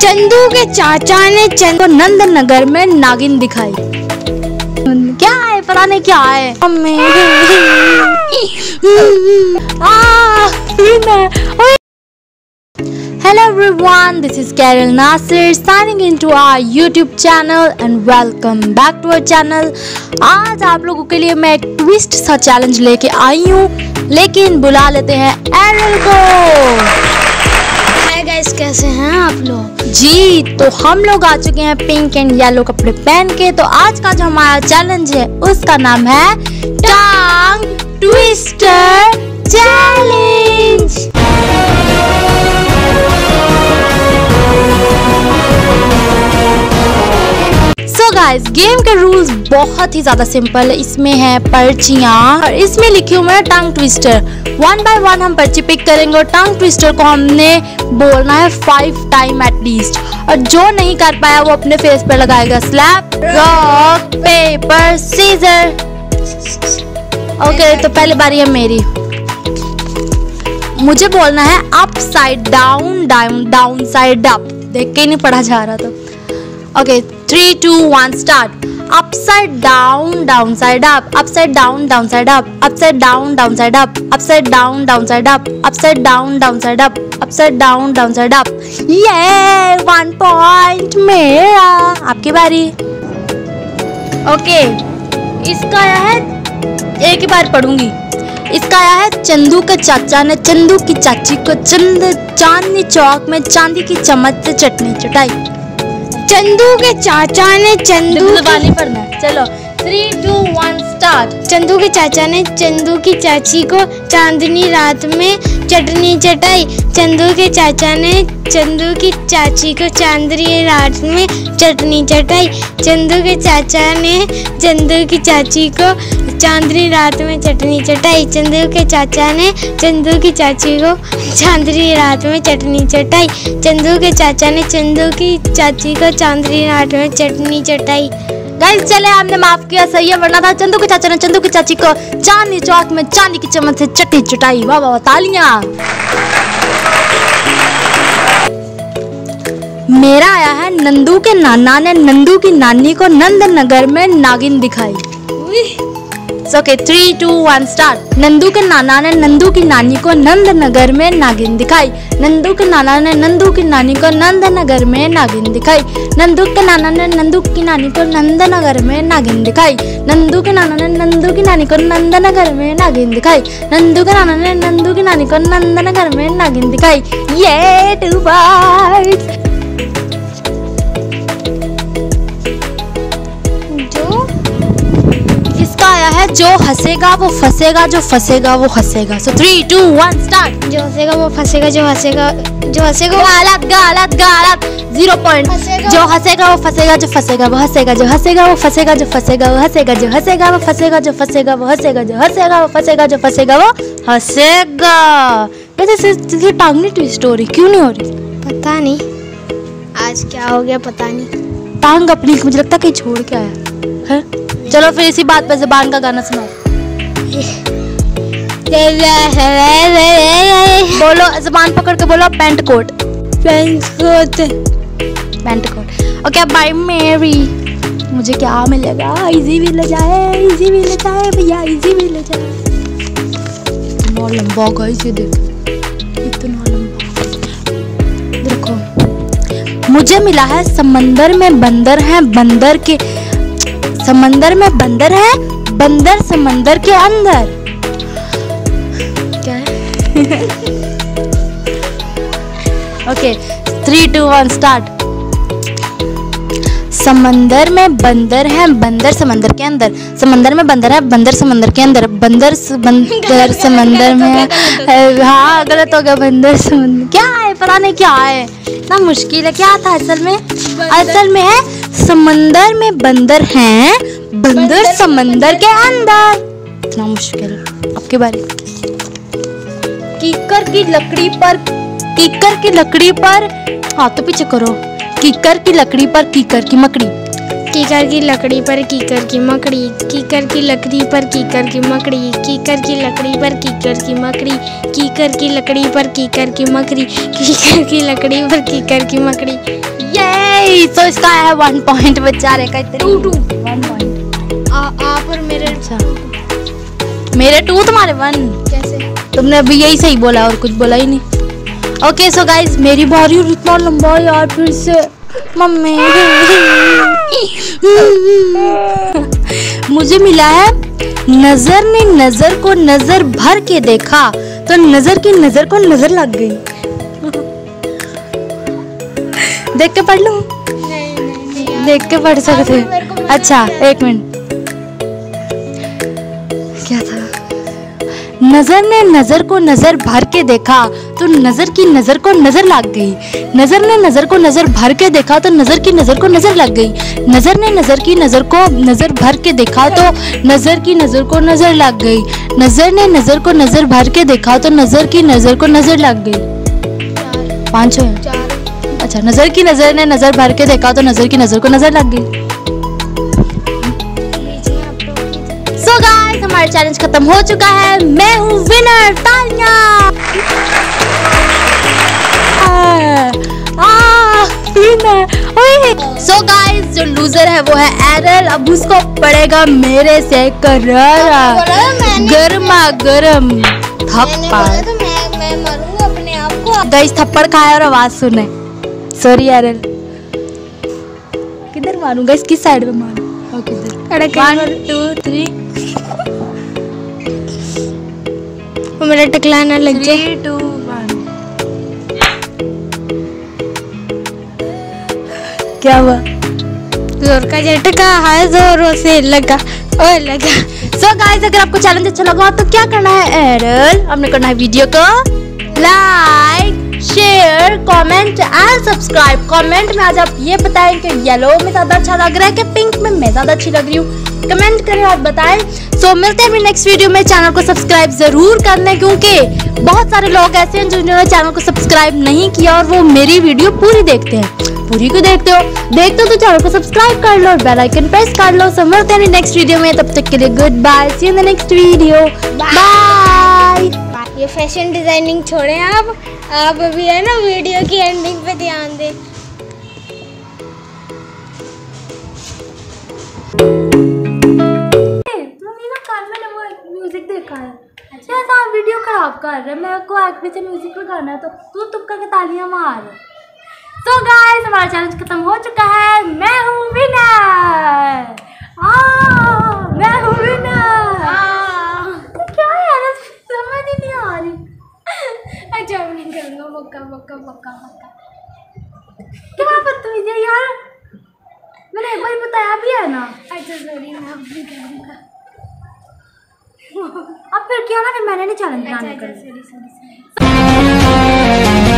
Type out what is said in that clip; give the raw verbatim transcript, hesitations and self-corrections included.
चंदू के चाचा ने चंदू नंद नगर में नागिन दिखाई। क्या है पता नहीं क्या है। Hello everyone, this is Carol Nasir signing into our YouTube channel and welcome back to our channel। आज आप लोगों के लिए मैं एक ट्विस्ट सा चैलेंज लेके आई हूँ, लेकिन बुला लेते हैं एरल को। हाय गाइस, कैसे हैं आप लोग? जी, तो हम लोग आ चुके हैं पिंक एंड येलो कपड़े पहन के। तो आज का जो हमारा चैलेंज है उसका नाम है tongue twister challenge. So guys, game के रूल्स बहुत ही ज्यादा सिंपल है। इसमें है पर्चियां और इसमें लिखी हुई है tongue twister. One by one हम पर्ची पिक करेंगे और टंग ट्विस्टर को हमने बोलना है फाइव टाइम एट लीस्ट। और जो नहीं कर पाया वो अपने फेस पे लगाएगा slap rock paper scissor. Okay, तो पहले बारी है मेरी। मुझे बोलना है upside down down down side up. देख के ही नहीं पढ़ा जा रहा। तो okay, three two one start. Upside down down side up, upside down down side up, upside down down side up, upside down down side up, upside down down side up, upside down down side up. ये one point मेरा। आपकी बारी। Okay, इसका आया है, एक ही बार पढ़ूंगी। इसका आया है चंदू के चाचा ने चंदू की चाची को चंद चांदनी चौक में चांदी की चम्मच से चटनी चटाई। चंदू के चाचा ने चंदू वाली पढ़ना है। चलो three two one start. Chandu के चाचा ने चंदू की चाची को चांदनी रात में चटनी चटाई। चंदू के चाचा ने चंदू की चाची को चांदनी रात में चटनी चटाई। चंदू के चाचा ने चंदू की चाची को चांदनी रात में चटनी चटाई। चंदू के चाचा ने चंदू की चाची को चांदनी रात में चटनी चटाई। चंदू के चाचा ने चंदू की चाची को चांदनी रात में चटनी चटाई। गाइस, चले आपने माफ किया, सही है, वरना था चंदू के चाचा ने चंदू की चाची को चांदनी चौक में चांदी की चम्मच से चटनी चटाई। वाह वाह, तालियां। मेरा आया है नंदू के नाना ने नंदू की नानी को नंद नगर में नागिन दिखाई। Okay, three two one start. Nandu के नाना ने नंदू की नानी को नंद नगर में नागिन दिखाई। नंदू के नाना ने नंदू की नानी को नंद नगर में नागिन दिखाई। नंदू के नाना ने नंदू की नानी को नंद नगर में नागिन दिखाई। नंदू के नाना ने नंदू की नानी को नंद नगर में नागिन दिखाई। नंदू के नाना ने नंदू की नानी को नंद नगर में नागिन दिखाई। ये टू बार्स। आया है जो हंसेगा वो फंसेगा, जो फंसेगा वो हंसेगा। So three two one start. जो हंसेगा वो फंसेगा, जो हंसेगा जो हंसेगा गलत गलत गलत। Zero point. जो हंसेगा वो फंसेगा, जो फंसेगा वो हंसेगा, जो हंसेगा वो फंसेगा, जो फंसेगा वो हंसेगा, जो हंसेगा वो फंसेगा, जो फंसेगा वो हंसेगा, जो हंसेगा वो फंसेगा, जो फंसेगा वो हंसेगा। वैसे टांग नहीं ट्विस्ट हो रही, क्यों नहीं हो रही? पता नहीं आज क्या हो गया, पता नहीं। टांग अपनी मुझे लगता कहीं छोड़ के आया है। चलो फिर इसी बात पे ज़बान का गाना सुनाओ। बोलो, ज़बान पकड़ के बोलो। Pant coat, pant coat, pant coat. Okay, बाय मेरी। मुझे क्या मिलेगा? इजी भी ले जाए, इजी भी ले जाए भैया, इजी भी ले जाए। इतना लंबा गाइस, ये देखो, इतना लंबा। देखो, मुझे मिला है समंदर में बंदर है, बंदर के समंदर में बंदर है, बंदर समंदर के अंदर। क्या है? Okay, three two one start. समंदर में बंदर है, बंदर समंदर के अंदर। समंदर में बंदर है, बंदर समंदर के अंदर। बंदर बंदर समंदर में है। हाँ, गलत हो गया। बंदर समंदर क्या है पता नहीं क्या है, इतना मुश्किल है। क्या था असल में? असल में है समंदर में बंदर हैं, बंदर समंदर के अंदर। इतना मुश्किल। आपकी बारी। कीकर की लकड़ी पर, कीकर की लकड़ी पर, हाथ तो पीछे करो। कीकर की लकड़ी पर कीकर की मकड़ी। कीकर की लकड़ी पर कीकर की मकड़ी। कीकर की लकड़ी पर कीकर की मकड़ी। कीकर की लकड़ी पर कीकर की मकड़ी। कीकर की लकड़ी पर कीकर की मकड़ी। कीकर की लकड़ी पर कीकर की मकड़ी। गाइस तो इसका है वन पॉइंट बेचारे का। टू टू वन पॉइंट आप और मेरे। अच्छा मेरे टू तुम्हारे वन। कैसे? तुमने अभी यही सही बोला और कुछ बोला ही नहीं। ओके सो गाइस मेरी बारी और इतना लंबा यार फिर से मम्मी। मुझे मिला है नजर ने नजर को नजर भर के देखा तो नजर की नजर को नजर लग गई। देख के पढ़ लो। नहीं नहीं नहीं देख के पढ़ सकते। अच्छा एक मिनट क्या था? नजर ने नजर को नजर भर के देखा तो नजर की नजर को नजर लग गई। नजर ने नजर को नजर भर के देखा तो नजर की नजर को नजर लग गई। नजर ने नजर की नजर को नजर भर के देखा तो नजर की नजर को नजर लग गई। नजर ने नजर को नजर भर के देखा तो नजर की नजर को नजर लग गई। पांच है। अच्छा नजर की नजर ने नजर भर के देखा तो नजर की नजर को नजर लग गई। सो गाइस हमारा चैलेंज खत्म हो चुका है। मैं हूँ विनर तालियां। सो गाइस जो लूजर है वो है एरल। अब उसको पड़ेगा मेरे से करारा गर्मा गर्म थप्पड़। तो मैं मैं मारूंगा अपने आप को। गाइस थप्पड़ खाया और आवाज सुने। सॉरी एरल। किधर मारूंगा? इस किस साइड में मारूं? ओके किधर? One two three. वो मेरा टकलाना लग जाए। Three two one. क्या हुआ? जोर का झटका है जोरों से लगा ओ लगा। सो गाइस अगर आपको चैलेंज अच्छा लगा तो क्या करना है एरल? हमने करना है वीडियो को like share comment and subscribe. Comment में आज आप ये बताएं कि येलो में ज्यादा अच्छा लग रहा है कि पिंक में मैं ज्यादा अच्छी लग रही हूँ। कमेंट करें और बताएं। सो so, मिलते हैं नेक्स्ट वीडियो में। चैनल को सब्सक्राइब जरूर करना क्योंकि बहुत सारे लोग ऐसे हैं जिन्होंने चैनल को सब्सक्राइब नहीं किया और वो मेरी वीडियो पूरी देखते हैं। पूरी क्यों देखते हो? देखते हो तो चैनल को सब्सक्राइब कर लो और बेल आइकन प्रेस कर लो। सो मिलते हैं नेक्स्ट वीडियो में। तब तक के लिए goodbye. See you in the next video. Bye. ये फैशन डिजाइनिंग छोड़ें आप आप अभी है ना वीडियो की एंडिंग पे ध्यान दें। म्यूजिक देखा है। अच्छा साहब वीडियो खराब कर रहे हैं। मेरे को आगे पीछे म्यूजिक लगाना है तो तू तुक्का के तालियां मार। तो गाइस हमारा चैलेंज खत्म हो चुका है। मैं हूँ विनर। मैं हूँ विनर। तो क्या यार समझ ही नहीं आ रही। अच्छा मैं नहीं करूँगा। बक्का बक्का बक्का बक्का। क्या बदतमीजी है यार। मैंने एक बार बताया भी है ना। अच्छा सॉरी मैं अब नहीं करूँगा। अब फिर क्या ना फिर मैंने नहीं चैलेंज अच्छा बनाने अच्छा का। Sorry sorry sorry.